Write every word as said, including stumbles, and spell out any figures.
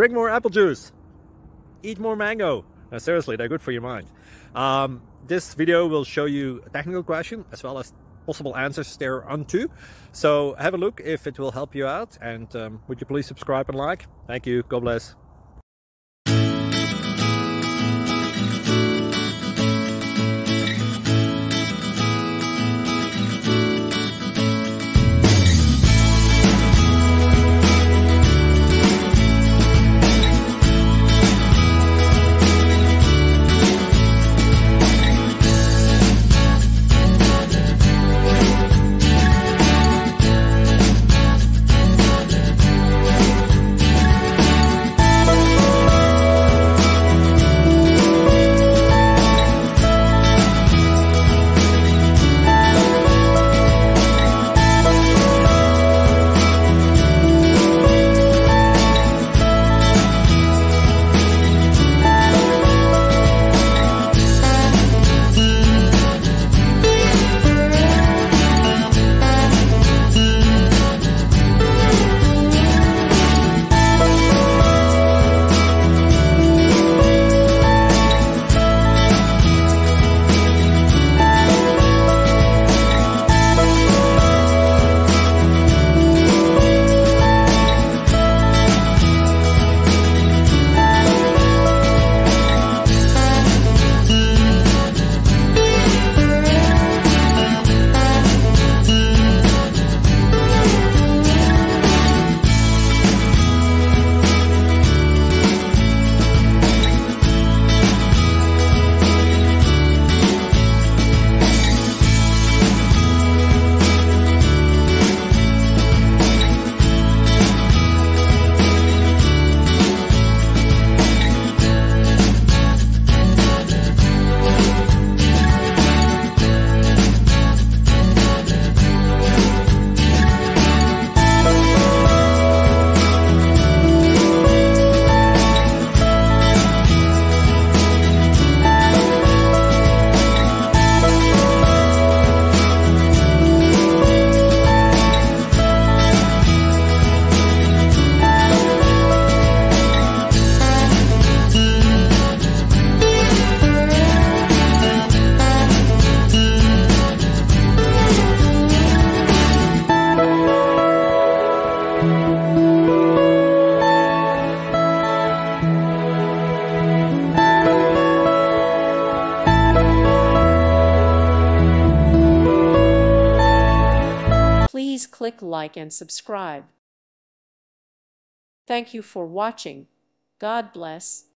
drink more apple juice, eat more mango. No, seriously, they're good for your mind. Um, this video will show you a technical question as well as possible answers thereunto. So have a look if it will help you out, and um, would you please subscribe and like? Thank you. God bless. Please click like and subscribe. Thank you for watching. God bless.